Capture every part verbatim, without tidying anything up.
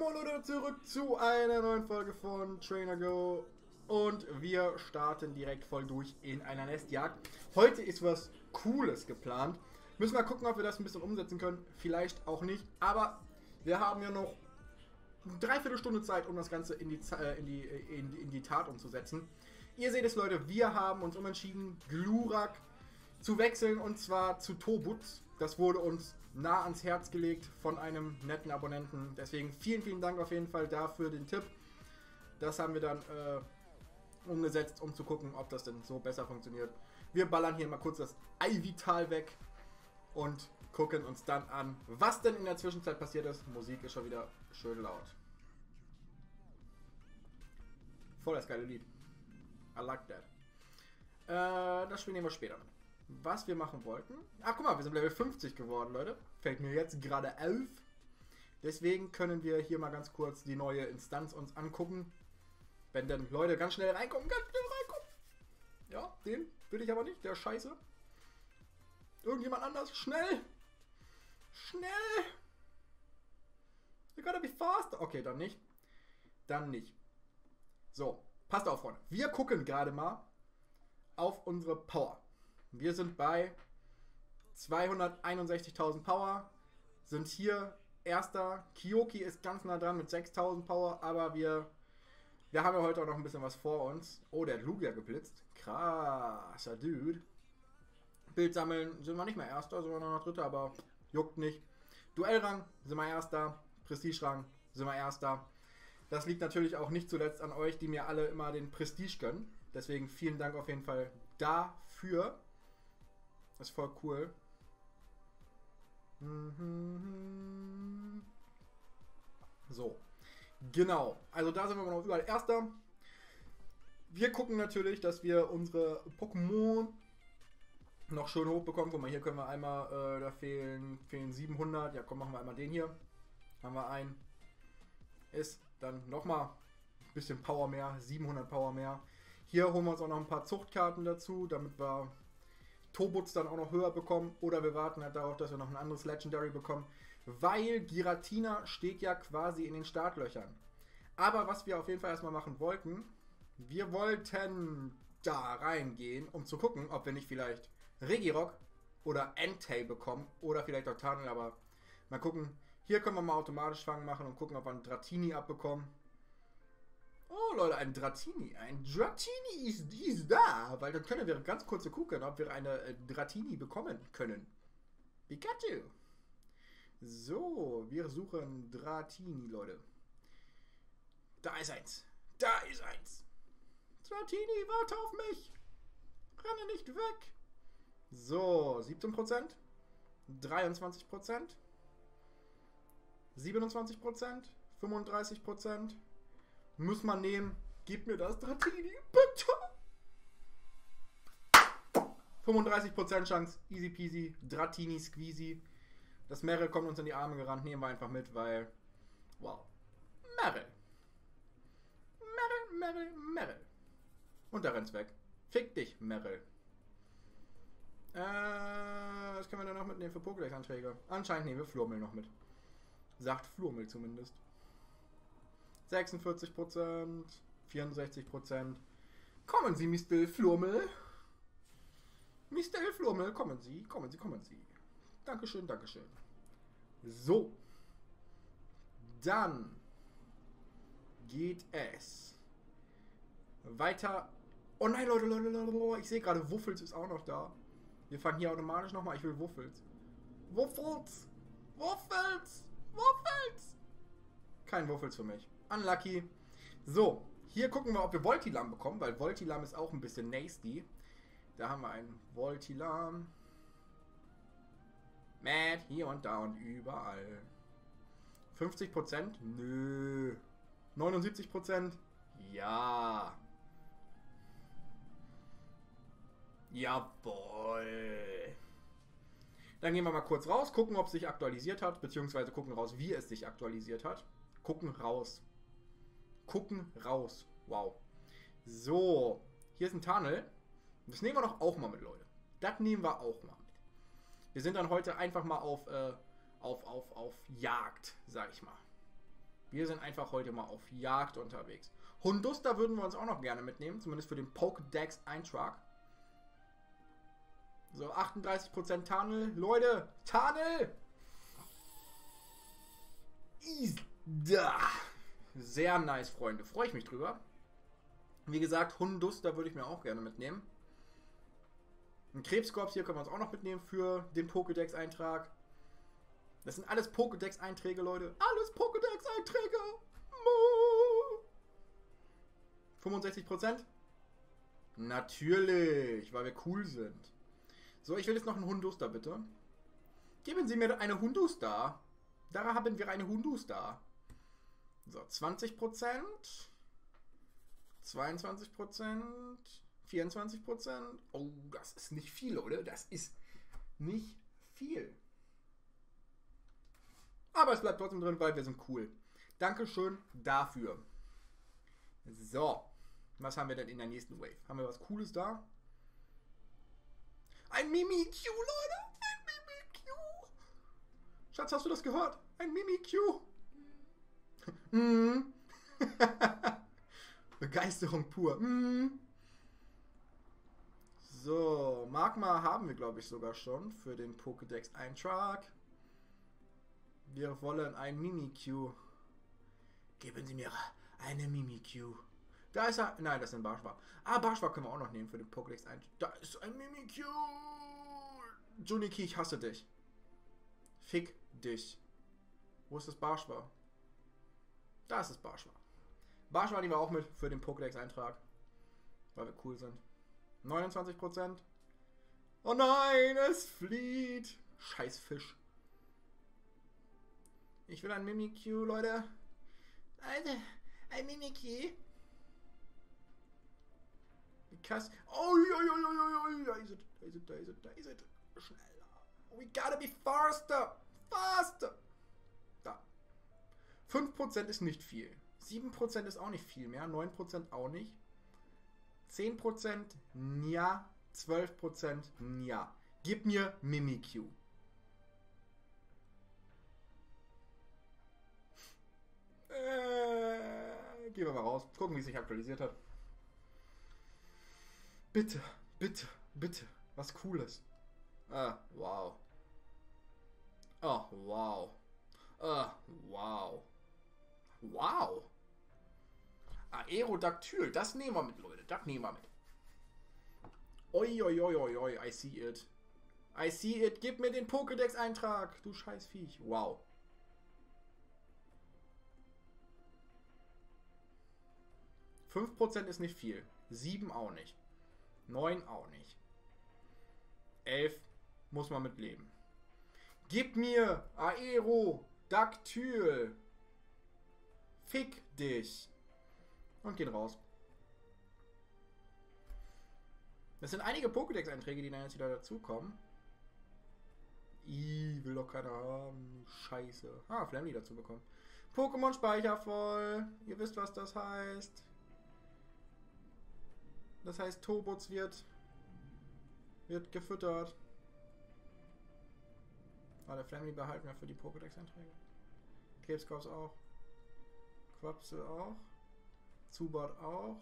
Moin Leute, zurück zu einer neuen Folge von Trainer Go und wir starten direkt voll durch in einer Nestjagd. Heute ist was Cooles geplant. Müssen wir gucken, ob wir das ein bisschen umsetzen können. Vielleicht auch nicht, aber wir haben ja noch eine Dreiviertelstunde Zeit, um das Ganze in die, äh, in, die, in, die, in die Tat umzusetzen. Ihr seht es, Leute, wir haben uns umentschieden, Glurak zu wechseln und zwar zu Tobuts. Das wurde uns nah ans Herz gelegt von einem netten Abonnenten. Deswegen vielen, vielen Dank auf jeden Fall dafür den Tipp. Das haben wir dann äh, umgesetzt, um zu gucken, ob das denn so besser funktioniert. Wir ballern hier mal kurz das Eivital weg und gucken uns dann an, was denn in der Zwischenzeit passiert ist. Musik ist schon wieder schön laut. Voll das geile Lied. I like that. Äh, das spielen wir später. Was wir machen wollten. Ach, guck mal, wir sind Level fünfzig geworden, Leute. Fällt mir jetzt gerade auf. Deswegen können wir hier mal ganz kurz die neue Instanz uns angucken. Wenn dann Leute ganz schnell reinkommen, ganz schnell reinkommen. Ja, den will ich aber nicht, der ist scheiße. Irgendjemand anders, schnell. Schnell. You gotta be fast. Okay, dann nicht. Dann nicht. So, passt auf, Freunde. Wir gucken gerade mal auf unsere Power. Wir sind bei zweihunderteinundsechzigtausend Power, sind hier erster. Kyoki ist ganz nah dran mit sechstausend Power, aber wir, wir haben ja heute auch noch ein bisschen was vor uns. Oh, der hat Lugia geblitzt. Krasser Dude. Bild sammeln sind wir nicht mehr erster, sind wir noch dritter, aber juckt nicht. Duellrang sind wir erster. Prestige-Rang sind wir erster. Das liegt natürlich auch nicht zuletzt an euch, die mir alle immer den Prestige gönnen. Deswegen vielen Dank auf jeden Fall dafür. Das ist voll cool. So. Genau. Also da sind wir noch überall Erster. Wir gucken natürlich, dass wir unsere Pokémon noch schön hoch bekommen. Guck mal, hier können wir einmal, äh, da fehlen, fehlen siebenhundert. Ja, komm, machen wir einmal den hier. Haben wir einen. Ist dann nochmal ein bisschen Power mehr. siebenhundert Power mehr. Hier holen wir uns auch noch ein paar Zuchtkarten dazu, damit wir Tobuts dann auch noch höher bekommen. Oder wir warten halt darauf, dass wir noch ein anderes Legendary bekommen. Weil Giratina steht ja quasi in den Startlöchern. Aber was wir auf jeden Fall erstmal machen wollten, wir wollten da reingehen, um zu gucken, ob wir nicht vielleicht Regirock oder Entei bekommen. Oder vielleicht auch Tunnel, aber mal gucken. Hier können wir mal automatisch Fangen machen und gucken, ob wir einen Dratini abbekommen. Oh Leute, ein Dratini. Ein Dratini ist, ist da. Weil dann können wir ganz kurz gucken, ob wir eine äh, Dratini bekommen können. Pikachu. So, wir suchen Dratini, Leute. Da ist eins. Da ist eins. Dratini, warte auf mich. Renne nicht weg. So, siebzehn Prozent. dreiundzwanzig Prozent. siebenundzwanzig Prozent. fünfunddreißig Prozent. Muss man nehmen. Gib mir das Dratini, bitte. fünfunddreißig Prozent Chance. Easy peasy. Dratini squeezy. Das Meryl kommt uns in die Arme gerannt. Nehmen wir einfach mit, weil... Wow. Meryl. Meryl, Meryl, Meryl. Und der rennt's weg. Fick dich, Meryl. Äh, was können wir denn noch mitnehmen für Pokédex-Anträge? Anscheinend nehmen wir Flurmel noch mit. Sagt Flurmel zumindest. sechsundvierzig Prozent, vierundsechzig Prozent. Kommen Sie, Mister Flurmel. Mister Flurmel, kommen Sie, kommen Sie, kommen Sie. Dankeschön, Dankeschön. So. Dann geht es weiter. Oh nein, Leute, Leute, Leute, ich sehe gerade, Wuffels ist auch noch da. Wir fangen hier automatisch nochmal. Ich will Wuffels. Wuffels! Wuffels! Wuffels! Kein Wuffels für mich. Unlucky. So, hier gucken wir, ob wir Voltilam bekommen, weil Voltilam ist auch ein bisschen nasty. Da haben wir einen Voltilam. Matt, hier und da und überall. fünfzig Prozent? Nö. neunundsiebzig Prozent? Ja. Jawohl. Dann gehen wir mal kurz raus, gucken, ob es sich aktualisiert hat, beziehungsweise gucken raus, wie es sich aktualisiert hat. Gucken raus. Gucken raus. Wow. So, hier ist ein Tunnel. Das nehmen wir doch auch mal mit, Leute. Das nehmen wir auch mal mit. Wir sind dann heute einfach mal auf, äh, auf, auf, auf Jagd, sag ich mal. Wir sind einfach heute mal auf Jagd unterwegs. Hunduster würden wir uns auch noch gerne mitnehmen, zumindest für den Pokédex-Eintrag. So, achtunddreißig Prozent Tarnel. Leute, Tarnel! Da. Sehr nice, Freunde. Freue ich mich drüber. Wie gesagt, Hunduster würde ich mir auch gerne mitnehmen. Ein Krebskorps hier können wir uns auch noch mitnehmen für den Pokédex-Eintrag. Das sind alles Pokédex-Einträge, Leute. Alles Pokédex-Einträge. fünfundsechzig Prozent? Natürlich, weil wir cool sind. So, ich will jetzt noch einen Hunduster, bitte. Geben Sie mir eine Hunduster. Da haben wir eine Hunduster. So, zwanzig Prozent. zweiundzwanzig Prozent. vierundzwanzig Prozent. Oh, das ist nicht viel, oder? Das ist nicht viel. Aber es bleibt trotzdem drin, weil wir sind cool. Dankeschön dafür. So. Was haben wir denn in der nächsten Wave? Haben wir was Cooles da? Ein Mimikyu, Leute! Ein Mimikyu! Schatz, hast du das gehört? Ein Mimikyu! Mm. Begeisterung pur. Mm. So, Magma haben wir, glaube ich, sogar schon für den Pokédex-Eintrag. Wir wollen ein Mimikyu. Geben Sie mir eine Mimikyu. Da ist er. Nein, das ist ein Barschwa. Ah, Barschwa können wir auch noch nehmen für den Pokédex-Eintrag. Da ist ein Mimikyu. Juniki, ich hasse dich. Fick dich. Wo ist das Barschwa? Da ist das Barschwa. Barschwa nehmen wir auch mit für den Pokédex-Eintrag. Weil wir cool sind. neunundzwanzig Prozent. Oh nein, es flieht. Scheiß Fisch. Ich will ein Mimikyu, Leute. Alter, ein Mimikyu. Because. Oh, da ist es, da ist es, da ist es, da ist es. Schneller. We gotta be faster. Faster. Da. fünf Prozent ist nicht viel. sieben Prozent ist auch nicht viel mehr. neun Prozent auch nicht. zehn Prozent, ja. zwölf Prozent, ja. Gib mir Mimikyu. Äh, gehen wir mal raus. Gucken, wie es sich aktualisiert hat. Bitte, bitte, bitte. Was Cooles. Ah, wow. Oh, wow. Ah, wow. Wow. Aerodactyl. Das nehmen wir mit, Leute. Das nehmen wir mit. Oi, oi, oi, oi, oi. I see it. I see it. Gib mir den Pokédex-Eintrag. Du scheiß Viech. Wow. fünf Prozent ist nicht viel. sieben auch nicht. neun auch nicht. elf muss man mit leben. Gib mir Aerodactyl. Fick dich. Und gehen raus. Das sind einige Pokédex-Einträge, die dann jetzt wieder dazukommen. Ih, will doch keiner haben. Scheiße. Ah, Flamly dazu bekommen. Pokémon-Speicher voll. Ihr wisst, was das heißt. Das heißt, Tobots wird, wird gefüttert. Ah, der Flamly behalten wir für die Pokédex-Einträge. Krebskorps auch. Quapsel auch. Zubat auch.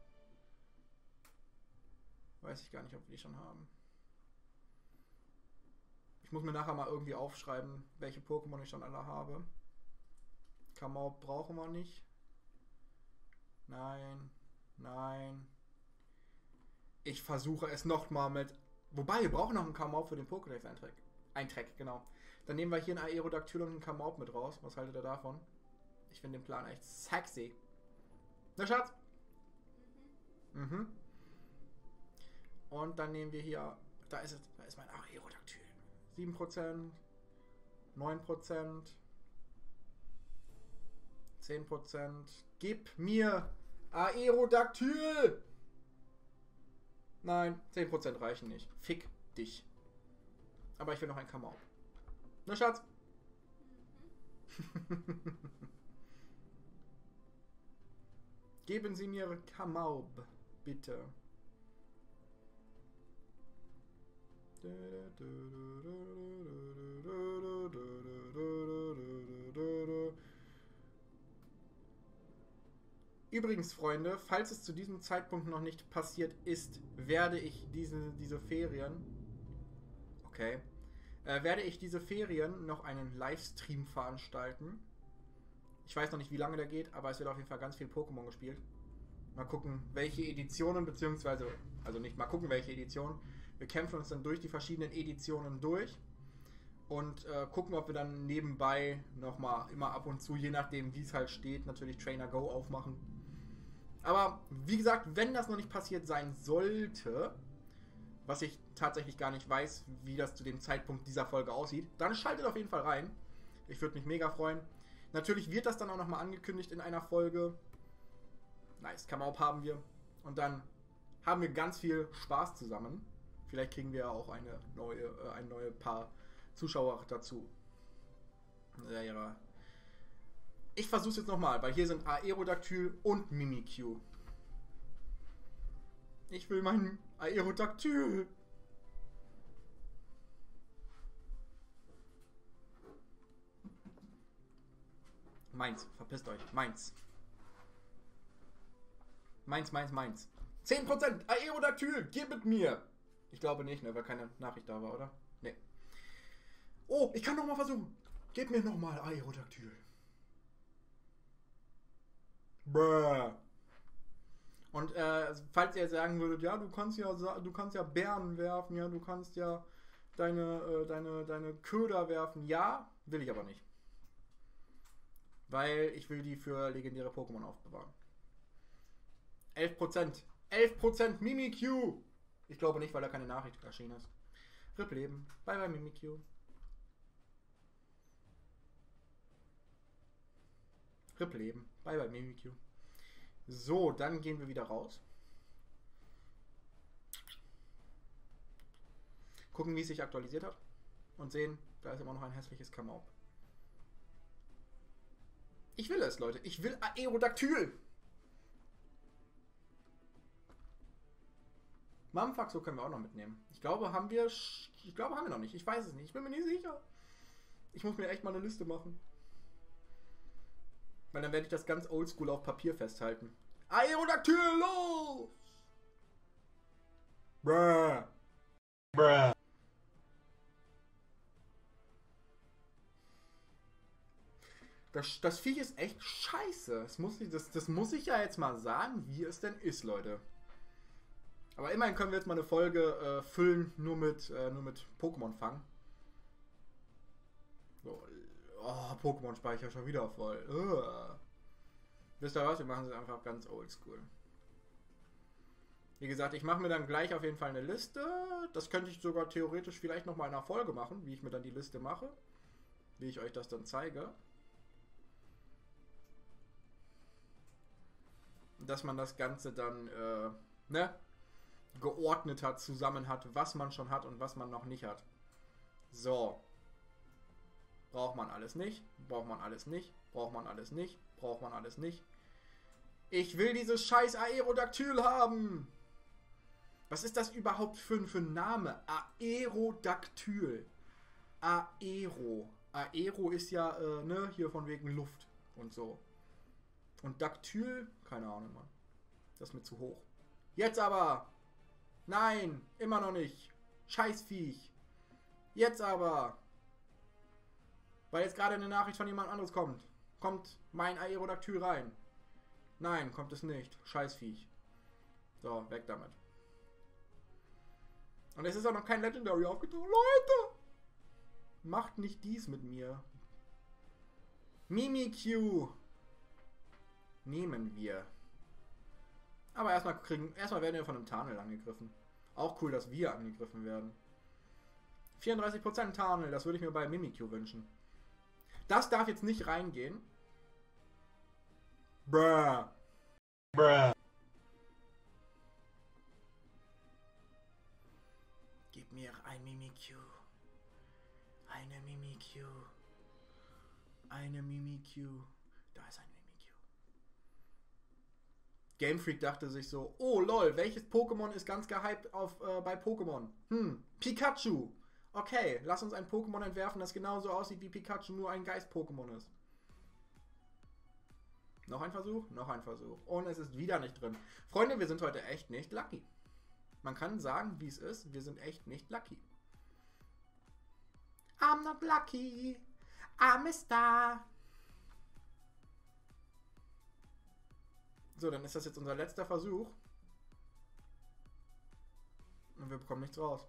Weiß ich gar nicht, ob wir die schon haben. Ich muss mir nachher mal irgendwie aufschreiben, welche Pokémon ich schon alle habe. Kamau brauchen wir nicht. Nein. Nein. Ich versuche es nochmal mit... Wobei, wir brauchen noch einen Kamau für den Pokédex-Eintrag. Eintrag, genau. Dann nehmen wir hier einen Aerodactyl und einen Kamau mit raus. Was haltet ihr davon? Ich finde den Plan echt sexy. Na, Schatz? Mhm. Mhm. Und dann nehmen wir hier... Da ist es. Da ist mein Aerodactyl. sieben Prozent. neun Prozent. zehn Prozent. Gib mir Aerodactyl! Nein, zehn Prozent reichen nicht. Fick dich. Aber ich will noch ein Kamau. Na, Schatz? Geben Sie mir Kamau, bitte. Übrigens, Freunde, falls es zu diesem Zeitpunkt noch nicht passiert ist, werde ich diese, diese Ferien, okay, äh, werde ich diese Ferien noch einen Livestream veranstalten. Ich weiß noch nicht, wie lange der geht, aber es wird auf jeden Fall ganz viel Pokémon gespielt. Mal gucken, welche Editionen, beziehungsweise, also nicht mal gucken, welche Editionen. Wir kämpfen uns dann durch die verschiedenen Editionen durch und äh, gucken, ob wir dann nebenbei nochmal immer ab und zu, je nachdem, wie es halt steht, natürlich Trainer Go aufmachen. Aber wie gesagt, wenn das noch nicht passiert sein sollte, was ich tatsächlich gar nicht weiß, wie das zu dem Zeitpunkt dieser Folge aussieht, dann schaltet auf jeden Fall rein. Ich würde mich mega freuen. Natürlich wird das dann auch nochmal angekündigt in einer Folge. Nice, Kamaup haben wir. Und dann haben wir ganz viel Spaß zusammen. Vielleicht kriegen wir auch eine neue, äh, ein neue Paar Zuschauer dazu. Ja, ja. Ich versuch's jetzt nochmal, weil hier sind Aerodactyl und Mimikyu. Ich will meinen Aerodactyl. Meins, verpisst euch. Meins. Meins, meins, meins. zehn Prozent Aerodactyl, gib mit mir. Ich glaube nicht, ne, weil keine Nachricht da war, oder? Ne. Oh, ich kann nochmal versuchen. Gib mir nochmal Aerodactyl. Bruh. Und äh, falls ihr sagen würdet, ja, du kannst ja du kannst ja Bären werfen, ja, du kannst ja deine, äh, deine, deine Köder werfen. Ja, will ich aber nicht. Weil ich will die für legendäre Pokémon aufbewahren. elf Prozent. elf Prozent Mimikyu. Ich glaube nicht, weil da keine Nachricht erschienen ist. R I P Leben. Bye bye Mimikyu. R I P Leben. Bye bye Mimikyu. So, dann gehen wir wieder raus. Gucken, wie es sich aktualisiert hat. Und sehen, da ist immer noch ein hässliches Kamaup. Ich will es, Leute. Ich will Aerodactyl. Mamfaxo können wir auch noch mitnehmen. Ich glaube, haben wir... Ich glaube, haben wir noch nicht. Ich weiß es nicht. Ich bin mir nicht sicher. Ich muss mir echt mal eine Liste machen. Weil dann werde ich das ganz oldschool auf Papier festhalten. Aerodactyl, los! Bruh. Bruh. Das, das Viech ist echt scheiße. Das muss, ich, das, das muss ich ja jetzt mal sagen, wie es denn ist, Leute. Aber immerhin können wir jetzt mal eine Folge äh, füllen, nur mit, äh, nur mit Pokémon fangen. So. Oh, Pokémon-Speicher schon wieder voll. Ugh. Wisst ihr was? Wir machen es einfach ganz oldschool. Wie gesagt, ich mache mir dann gleich auf jeden Fall eine Liste. Das könnte ich sogar theoretisch vielleicht nochmal in einer Folge machen, wie ich mir dann die Liste mache. Wie ich euch das dann zeige. Dass man das Ganze dann, äh, ne, geordnet hat, zusammen hat, was man schon hat und was man noch nicht hat. So. Braucht man alles nicht, braucht man alles nicht, braucht man alles nicht, braucht man alles nicht. Ich will dieses scheiß Aerodactyl haben! Was ist das überhaupt für, für ein Name? Aerodactyl. Aero. Aero ist ja, äh, ne, hier von wegen Luft und so. Und Dactyl? Keine Ahnung, Mann. Das ist mir zu hoch. Jetzt aber! Nein! Immer noch nicht! Scheißviech! Jetzt aber! Weil jetzt gerade eine Nachricht von jemand anderes kommt. Kommt mein Aerodactyl rein? Nein, kommt es nicht. Scheißviech. So, weg damit. Und es ist auch noch kein Legendary aufgetaucht. Leute! Macht nicht dies mit mir. Mimikyu. Nehmen wir. Aber erstmal kriegen, erstmal werden wir von einem Tarnel angegriffen. Auch cool, dass wir angegriffen werden. vierunddreißig Prozent Tarnel, das würde ich mir bei Mimikyu wünschen. Das darf jetzt nicht reingehen. Bruh. Bruh. Gib mir ein Mimikyu. Eine Mimikyu. Eine Mimikyu. Da ist ein Mimikyu. Game Freak dachte sich so, oh lol, welches Pokémon ist ganz gehypt auf, äh, bei Pokémon? Hm, Pikachu. Okay, lass uns ein Pokémon entwerfen, das genauso aussieht wie Pikachu, nur ein Geist-Pokémon ist. Noch ein Versuch, noch ein Versuch. Und es ist wieder nicht drin. Freunde, wir sind heute echt nicht lucky. Man kann sagen, wie es ist. Wir sind echt nicht lucky. I'm not lucky. I'm a star. So, dann ist das jetzt unser letzter Versuch. Und wir bekommen nichts raus.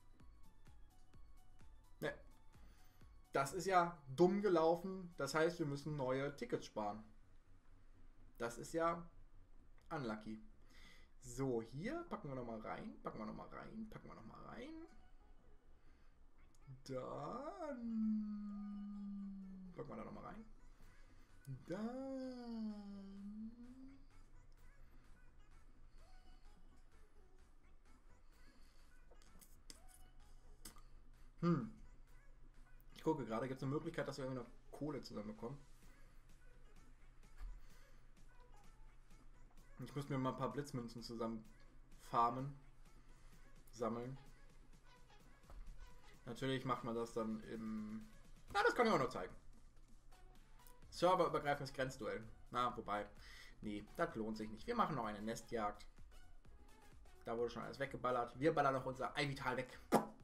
Ne. Das ist ja dumm gelaufen. Das heißt, wir müssen neue Tickets sparen. Das ist ja unlucky. So, hier packen wir nochmal rein. Packen wir nochmal rein. Packen wir nochmal rein. Dann packen wir da nochmal rein. Dann. Hm. Ich gucke gerade, gibt es eine Möglichkeit, dass wir irgendwie noch Kohle zusammenbekommen? Ich muss mir mal ein paar Blitzmünzen zusammen farmen, sammeln. Natürlich macht man das dann im... Na, das kann ich auch noch zeigen. Serverübergreifendes Grenzduell. Na, wobei... Nee, das lohnt sich nicht. Wir machen noch eine Nestjagd. Da wurde schon alles weggeballert. Wir ballern noch unser Eivital weg.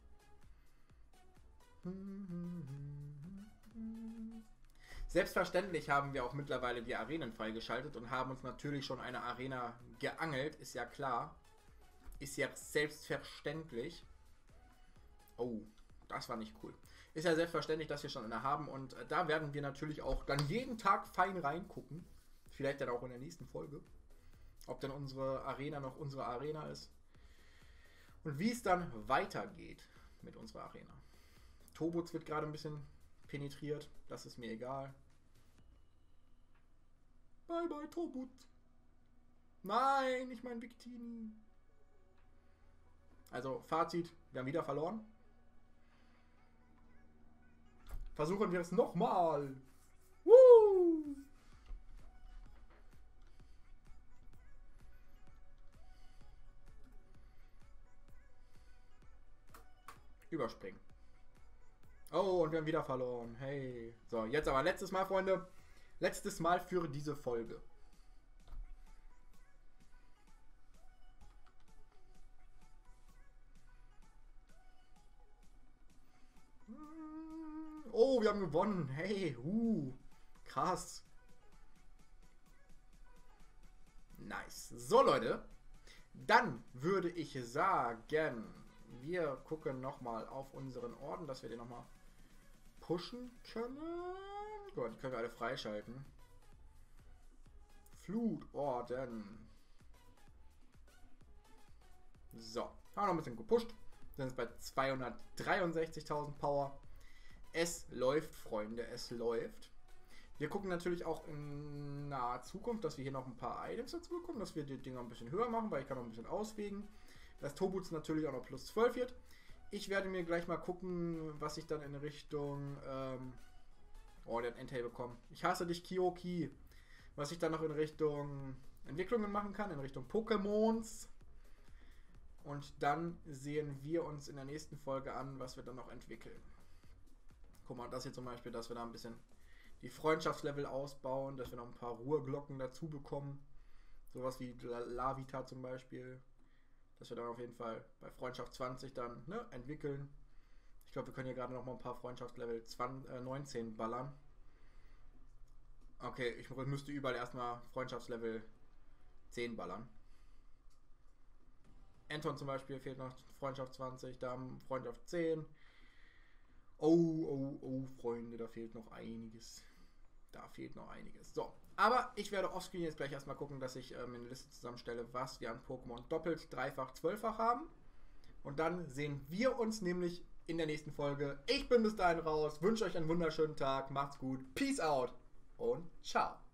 Selbstverständlich haben wir auch mittlerweile die Arenen freigeschaltet und haben uns natürlich schon eine Arena geangelt. Ist ja klar. Ist ja selbstverständlich. Oh, das war nicht cool. Ist ja selbstverständlich, dass wir schon eine haben und da werden wir natürlich auch dann jeden Tag fein reingucken. Vielleicht dann auch in der nächsten Folge. Ob denn unsere Arena noch unsere Arena ist. Und wie es dann weitergeht mit unserer Arena. Tobuts wird gerade ein bisschen penetriert. Das ist mir egal. Bye bye, Tobut. Nein, nicht mein Victini. Also, Fazit. Wir haben wieder verloren. Versuchen wir es nochmal. Woo! Überspringen. Oh, und wir haben wieder verloren. Hey. So, jetzt aber letztes Mal, Freunde. Letztes Mal für diese Folge. Oh, wir haben gewonnen. Hey, uh, krass. Nice. So, Leute. Dann würde ich sagen, wir gucken nochmal auf unseren Orden, dass wir den nochmal pushen können. Gut, die können wir alle freischalten. Flutorden. So, haben wir noch ein bisschen gepusht. Sind jetzt bei zweihundertdreiundsechzigtausend Power. Es läuft, Freunde, es läuft. Wir gucken natürlich auch in naher Zukunft, dass wir hier noch ein paar Items dazu bekommen, dass wir die Dinger ein bisschen höher machen, weil ich kann noch ein bisschen auswägen. Dass Tobuts natürlich auch noch plus zwölf wird. Ich werde mir gleich mal gucken, was ich dann in Richtung... Ähm oh, der hat Entei bekommen. Ich hasse dich, Kyoki. Was ich dann noch in Richtung Entwicklungen machen kann, in Richtung Pokémons. Und dann sehen wir uns in der nächsten Folge an, was wir dann noch entwickeln. Guck mal, das hier zum Beispiel, dass wir da ein bisschen die Freundschaftslevel ausbauen, dass wir noch ein paar Ruheglocken dazu bekommen. Sowas wie Lavita zum Beispiel. Dass wir dann auf jeden Fall bei Freundschaft zwanzig dann ne, entwickeln. Ich glaube, wir können hier gerade noch mal ein paar Freundschaftslevel zwanzig, äh, neunzehn ballern. Okay, ich müsste überall erstmal Freundschaftslevel zehn ballern. Anton zum Beispiel fehlt noch Freundschaft zwanzig, da haben Freundschaft zehn. Oh, oh, oh, Freunde, da fehlt noch einiges. Da fehlt noch einiges. So, aber ich werde offscreen jetzt gleich erstmal gucken, dass ich ähm, eine Liste zusammenstelle, was wir an Pokémon doppelt, dreifach, zwölffach haben. Und dann sehen wir uns nämlich in der nächsten Folge. Ich bin bis dahin raus, wünsche euch einen wunderschönen Tag, macht's gut, peace out und ciao.